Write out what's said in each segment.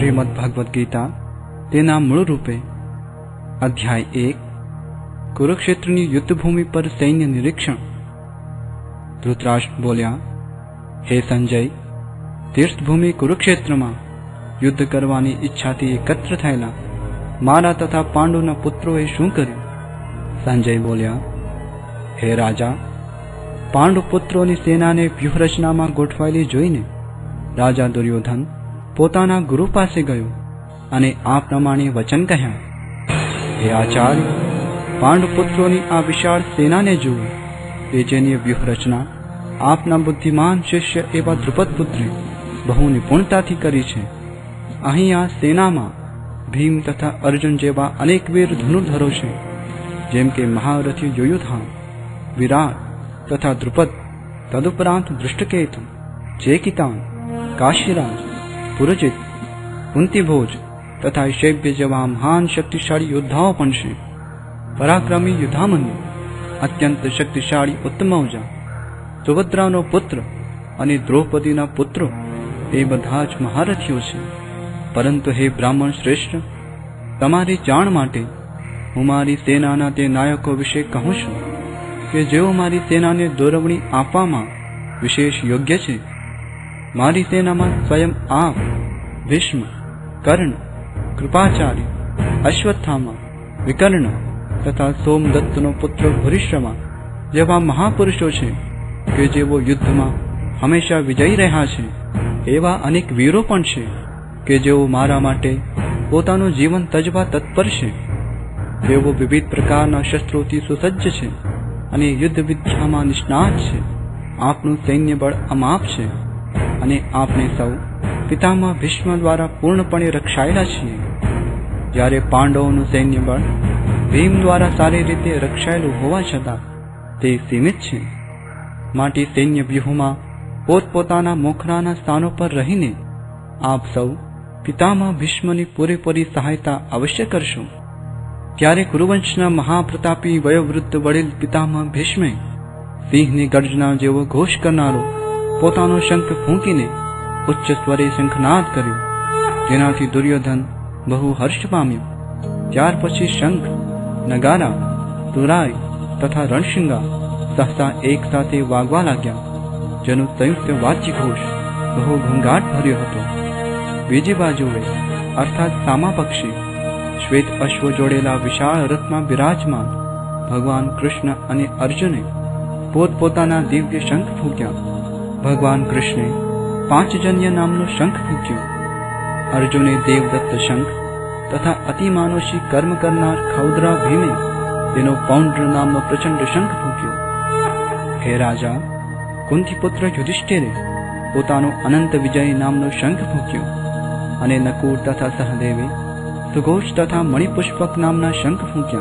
श्रीमद् भगवद गीता तेना मूल रूपे अध्याय 1 कुरुक्षेत्रनी युद्धभूमि पर सैन्य निरीक्षण। धृतराष्ट्र बोल्या, हे संजय, तीर्थभूमि कुरुक्षेत्र में युद्ध करवानी इच्छाथी एकत्र थयेला मारा तथा पांडुना पुत्रोए शुं कर्युं? संजय बोल्या, हे राजा, पांडु पुत्रोनी सेनाने व्यूहरचनामां गोठवायेली जोईने राजा दुर्योधन पोताना गुरु पासे गयो अने आ प्रमाणे वचन कह्या, हे आचार्य, पांडुपुत्रोनी आ विशाळ सेनाने जुओ के जेनी व्यूहरचना आपना बुद्धिमान शिष्य एवा द्रुपदपुत्रे बहु निपुणताथी करी छे। अहीं आ सेनामां भीम तथा अर्जुन जेवा अनेक वीर धनुर्धरो छे, जेम के महारथी युयुधान, विराट तथा द्रुपद, तदुपरांत दृष्टकेतु, चेकितान, काशीराज, पुरजित, कुंतीभोज तथा शैब्य जेवा महान शक्तिशाળી योद्धाओं पण छे। पराक्रमी युद्धामन्यु, अत्यंत शक्तिशाળી उत्तमौजा, सुभद्रानो पुत्र अने द्रौपदीना पुત્રો ए बधा ज महारथीओ छे। परंतु हे ब्राह्मण श्रेष्ठ, तमारी जाण माटे हूँ मारी सेनाना ते नायको विषे कहूं छुं के जेओ मारी सेनाने दौरवणी आपवामां विशेष योग्य छे। मारी सेनामां स्वयं आप, भीष्म, कर्ण, कृपाचार्य, अश्वत्थामा, विकर्ण तथा सोमदत्तनो पुत्र भूरिश्रवा जेवा महापुरुषो छे के जेवो युद्धमां हमेशा विजयी रह्या छे। एवा अनेक वीरो पण छे के जेओ मारा माटे पोतानुं जीवन तजवा तत्पर छे। तेओ विविध प्रकारना शस्त्रोथी सुसज्ज छे अने युद्ध विद्यामां निष्णात छे। आपनुं सैन्य बळ अमाप छे अने आपणे सौ पितामह भीष्म द्वारा पूर्णपणे रक्षायेला छीए। ज्यारे पांडवोनुं सैन्य बळ भीम द्वारा सारी रीते रक्षायेलुं होवा छतां ते सीमित छे। माटे सैन्य व्यूहमां पोतपोताना मोखराना स्थानों पर रहीने आप सौ पितामह भीष्मनी पूरेपूरी सहायता अवश्य करशो। त्यारे कुरुवंशना महाप्रतापी वयोवृद्ध वडील पितामह भीष्मे सिंहनी गर्जना जेवो घोष करनारो पोतानो शंख फूंकीने उच्च स्वरे शंखनाद कर्यो, जेनाथी दुर्योधन बहु हर्ष पाम्यो। त्यार पछी शंख, नगारा, तुराई तथा रणशिंगा सहसा एक साथे वागवा लाग्या, जेनो संयुक्त वाद्य घोष बहु घोंघाट भर्यो हतो। बीजी बाजुए अर्थात सामा पक्षी श्वेत अश्व जोड़ेला विशाल रथमां विराजमान भगवान कृष्ण अने अर्जुने पोतपोताना दिव्य शंख फूक्या। भगवान कृष्णे पांचजन्य नामनो शंख फूक्यो, अर्जुने देवदत्त शंख तथा अतिमानुषी कर्म करनार खौदरा भीमे तेनो पौंड्र नामनो प्रचंड शंख फूक्यो। हे राजा, कुंतीपुत्र युधिष्ठिरे पोतानो अनंत विजय नामनो शंख फूक्यो अने नकुल तथा सहदेवे सुघोष तथा मणिपुष्पक नामना शंख फूक्या।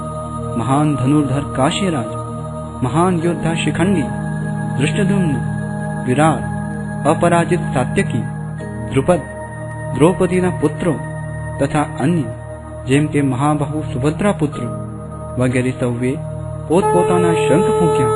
महान धनुर्धर काशीराज, महान योद्धा शिखंडी, दृष्टद्युम्न, विराट, अपराजित सात्यकी, द्रुपद, द्रौपदीना पुत्रो तथा अन्य जेम के महाबाहु सुभद्रा पुत्र वगैरह सौवे पोतपोताना शंख फूक्या।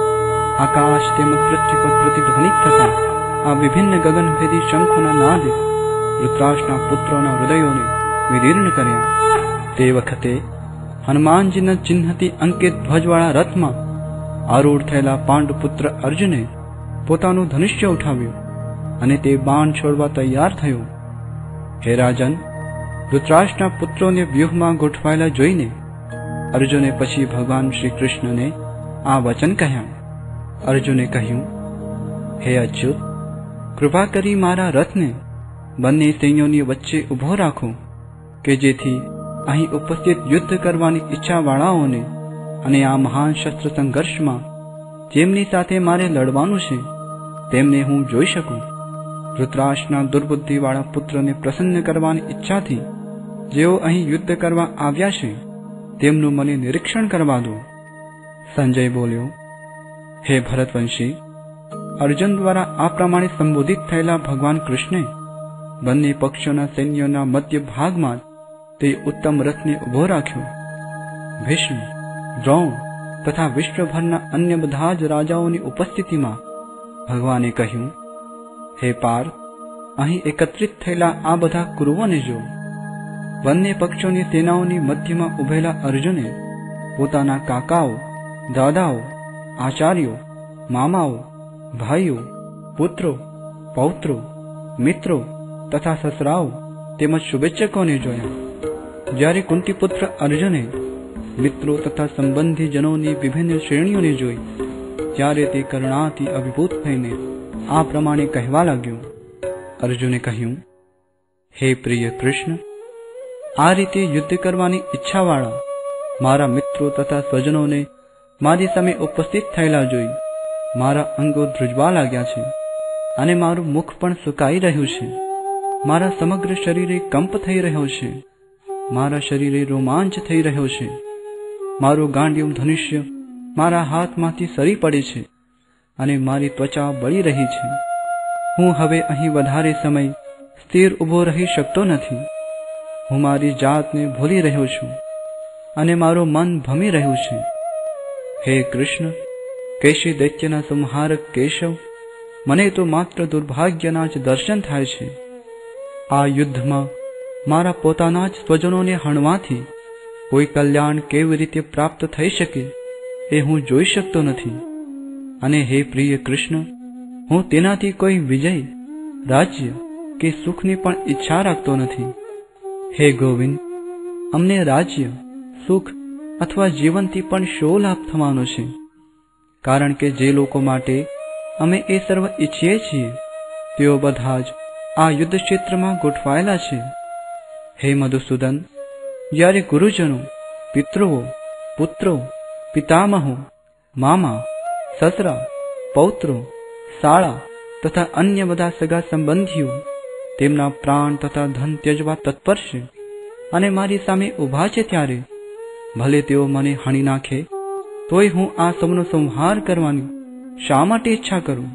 आकाश तेमज पृथ्वी पर प्रतिध्वनित थता आ विभिन्न गगनभेदी शंखोना नादे धृतराष्ट्રના પુત્રોના હૃદયોને વિદીર્ણ કર્યા। તે વખતે હનુમાનજીના ચિહ્નથી અંકિત ધ્વજવાળા રથમાં આરૂઢ થયેલા પાંડુપુત્ર અર્જુને પોતાનું ધનુષ્ય ઉઠાવ્યું અને તે બાણ છોડવા તૈયાર થયો। હે રાજન, ધૃતરાષ્ટ્રના પુત્રોને વ્યૂહમાં ગોઠવાયેલા જોઈને અર્જુને પછી ભગવાન શ્રી કૃષ્ણને આ વચન કહ્યા। અર્જુને કહ્યું, હે અચ્યુત, કૃપા કરી મારા રથને બંને સૈન્યોની વચ્ચે ઊભો રાખો કે જેથી અહીં ઉપસ્થિત યુદ્ધ કરવાની ઈચ્છાવાળાઓને અને આ મહાન શસ્ત્ર સંઘર્ષમાં જેમની સાથે મારે લડવાનું છે તેમને હું જોઈ શકું। ધૃતરાષ્ટ્રના દુર્બુદ્ધિવાળા પુત્રને પ્રસન્ન કરવાની ઈચ્છાથી જેઓ અહીં યુદ્ધ કરવા આવ્યા છે તેમનું મને નિરીક્ષણ કરવા દો। સંજય બોલ્યો, હે ભરતવંશી, અર્જુન દ્વારા આ પ્રમાણે સંબોધિત થયેલા ભગવાન કૃષ્ણે બંને પક્ષોના સૈન્યોના મધ્ય ભાગમાં તે ઉત્તમ રથને ઉભો રાખ્યો। ભીષ્મ, દ્રોણ તથા વિશ્વભરના અન્ય બધા જ રાજાઓની ઉપસ્થિતિમાં ભગવાને કહ્યું, હે પાર્થ, અહીં એકત્રિત થયેલા આ બધા કુરુઓને જો. બંને પક્ષોની સેનાઓની મધ્યમાં ઉભેલા અર્જુને પોતાના કાકાઓ, દાદાઓ, આચાર્યો, મામાઓ, ભાઈઓ, પુત્રો, પૌત્રો, મિત્રો તથા સસરાઓ તેમજ શુભેચ્છકોને જોયા. જ્યારે કુંતીપુત્ર અર્જુને મિત્રો તથા સંબંધીજનોની વિભિન્ન શ્રેણીઓને જોઈ, ત્યારે તે કરુણાથી અભિભૂત થઈને આ પ્રમાણે કહેવા લાગ્યો. અર્જુને કહ્યું, હે પ્રિય કૃષ્ણ, આ રીતે યુદ્ધ કરવાની ઈચ્છાવાળા મારા મિત્રો તથા સ્વજનોને મારી સામે ઉપસ્થિત થયેલા જોઈ મારા અંગો ધ્રુજવા લાગ્યા છે અને મારું મુખ પણ સુકાઈ રહ્યું છે. મારા સમગ્ર શરીરે કંપ થઈ રહ્યો છે. મારા શરીરે રોમાંચ થઈ રહ્યો છે. મારું ગાંડિયું ધનુષ્ય મારા હાથમાંથી સરી પડે છે અને મારી ત્વચા બળી રહી છે. હું હવે અહીં વધારે સમય સ્થિર ઊભો રહી શકતો નથી. હું મારી જાતને ભૂલી રહ્યો છું અને મારું મન ભમી રહ્યું છે. હે કૃષ્ણ, કેશી દૈત્યના સંહારક કેશવ, મને તો માત્ર દુર્ભાગ્યના જ દર્શન થાય છે. આ યુદ્ધમાં મારા પોતાના જ સ્વજનોને હણવાથી કોઈ કલ્યાણ કેવી રીતે પ્રાપ્ત થઈ શકે એ હું જોઈ શકતો નથી. અને હે પ્રિય કૃષ્ણ, હું તેનાથી કોઈ વિજય, રાજ્ય કે સુખની પણ ઈચ્છા રાખતો નથી. હે ગોવિંદ, અમને રાજ્ય, સુખ અથવા જીવનથી પણ શો લાભ થવાનો છે? કારણ કે જે લોકો માટે અમે એ સર્વ ઈચ્છીએ છીએ તેઓ બધા જ આ યુદ્ધ ક્ષેત્રમાં ગોઠવાયેલા છે. હે મધુસૂદન, જ્યારે ગુરુજનો, પિતૃઓ, પુત્રો, પિતામહો, મામા, સસરા, પૌત્રો, શાળા તથા અન્ય બધા સગા સંબંધીઓ તેમના પ્રાણ તથા ધન ત્યજવા તત્પર છે અને મારી સામે ઊભા છે, ત્યારે ભલે તેઓ મને હણી નાખે તોય હું આ સૌનો સંહાર કરવાની શા માટે ઈચ્છા કરું?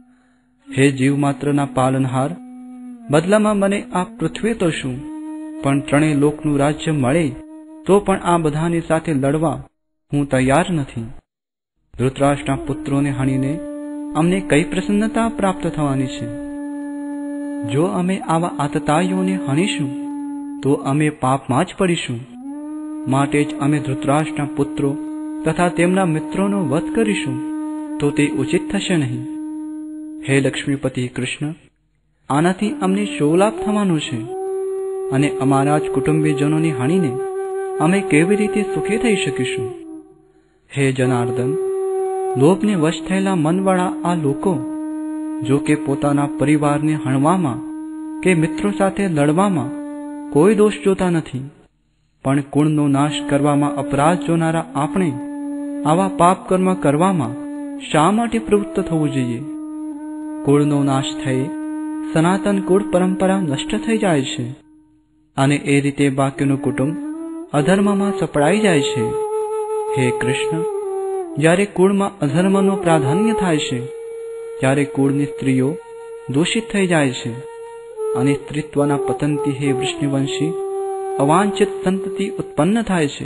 હે જીવ માત્રના પાલનહાર, બદલામાં મને આ પૃથ્વી તો શું, પણ ત્રણેય લોકનું રાજ્ય મળે તો પણ આ બધાની સાથે લડવા હું તૈયાર નથી. ધૃતરાષ્ટ્રના પુત્રોને હણીને અમને કઈ પ્રસન્નતા પ્રાપ્ત થવાની છે? જો અમે આવા આતતાઈઓને હણીશું તો અમે પાપમાં જ પડીશું. માટે જ અમે ધૃતરાષ્ટ્રના પુત્રો તથા તેમના મિત્રોનો વધ કરીશું, તો તે ઉચિત થશે નહીં. હે લક્ષ્મીપતિ કૃષ્ણ, આનાથી અમને શો લાભ થવાનો છે? અને અમારા જ કુટુંબીજનોને હણીને અમે કેવી રીતે સુખી થઈ શકીશું? હે જનાર્દન, લોભને વશ થયેલા મનવાળા આ લોકો જો કે પોતાના પરિવારને હણવામાં કે મિત્રો સાથે લડવામાં કોઈ દોષ જોતા નથી, પણ કુળનો નાશ કરવામાં અપરાધ જોનારા આપણે આવા પાપ કર્મ કરવામાં શા માટે પ્રવૃત્ત થવું જોઈએ? કુળનો નાશ થઈ સનાતન કુળ પરંપરા નષ્ટ થઈ જાય છે અને એ રીતે બાકીનું કુટુંબ અધર્મમાં સપડાઈ જાય છે. હે કૃષ્ણ, જ્યારે કુળમાં અધર્મનું પ્રાધાન્ય થાય છે ત્યારે કુળની સ્ત્રીઓ દૂષિત થઈ જાય છે અને સ્ત્રીત્વના પતનથી હે વૃષ્ણિવંશી અવાંછિત સંતતિ ઉત્પન્ન થાય છે.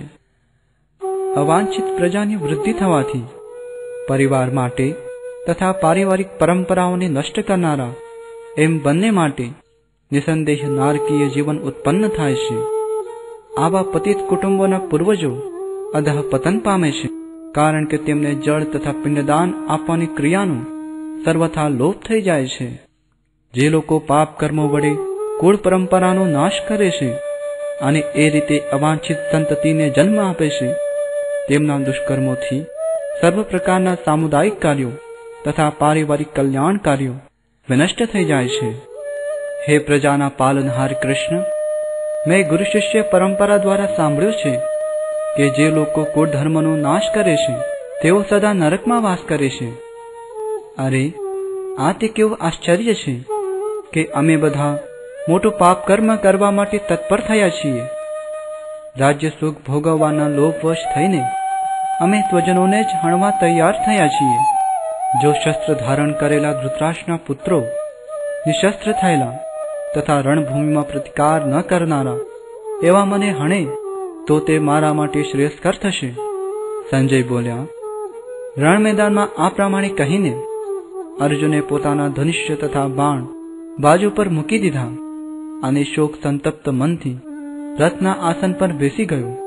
અવાંછિત પ્રજાની વૃદ્ધિ થવાથી પરિવાર માટે તથા પારિવારિક પરંપરાઓને નષ્ટ કરનારા એમ બંને માટે નિસંદેહ નારકીય જીવન ઉત્પન્ન થાય છે. આવા પતિત કુટુંબોના પૂર્વજો અધઃ પતન પામે છે, કારણ કે તેમને જળ તથા પિંડદાન આપવાની ક્રિયાનો સર્વથા લોપ થઈ જાય છે. જે લોકો પાપ કર્મો વડે કુળ પરંપરાનો નાશ કરે છે અને એ રીતે અવાંછિત સંતતિને જન્મ આપે છે, તેમના દુષ્કર્મોથી સર્વ પ્રકારના સામુદાયિક કાર્યો તથા પારિવારિક કલ્યાણ કાર્યો વિનષ્ટ થઈ જાય છે. હે પ્રજાના પાલનહાર કૃષ્ણ, મેં ગુરુ શિષ્ય પરંપરા દ્વારા સાંભળ્યું છે કે જે લોકો કુળ ધર્મનો નાશ કરે છે તેઓ સદા નરકમાં વાસ કરે છે. અરે, આ તે કેવું આશ્ચર્ય છે કે અમે બધા મોટું પાપ કર્મ કરવા માટે તત્પર થયા છીએ. રાજ્ય સુખ ભોગવવાના લોભવશ થઈને અમે સ્વજનોને જ હણવા તૈયાર થયા છીએ. જો શસ્ત્ર ધારણ કરેલા ધૃતરાષ્ટ્રના પુત્રો નિશસ્ત્ર થયેલા તથા રણભૂમિમાં પ્રતિકાર ન કરનારા એવા મને હણે તો તે મારા માટે શ્રેયસ્કર થશે. સંજય બોલ્યા. રણ મેદાનમાં આ પ્રમાણે કહીને અર્જુને પોતાના ધનુષ્ય તથા બાણ બાજુ પર મૂકી દીધા અને શોક સંતપ્ત મનથી રથના આસન પર બેસી ગયો.